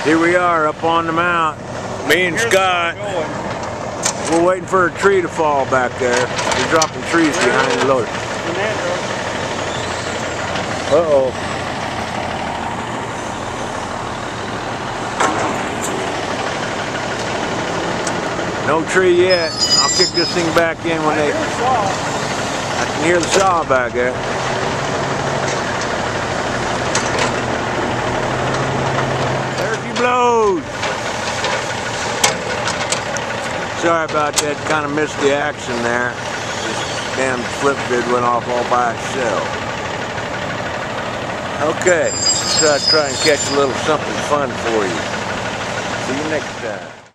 Here we are up on the mount. Me and Scott. We're waiting for a tree to fall back there. We're dropping trees behind the loader. Uh-oh. No tree yet. I'll kick this thing back in when they... I can hear the saw back there. There she blows. Sorry about that, kind of missed the action there. This damn flip grid went off all by itself. Okay, let's try and catch a little something fun for you. See you next time.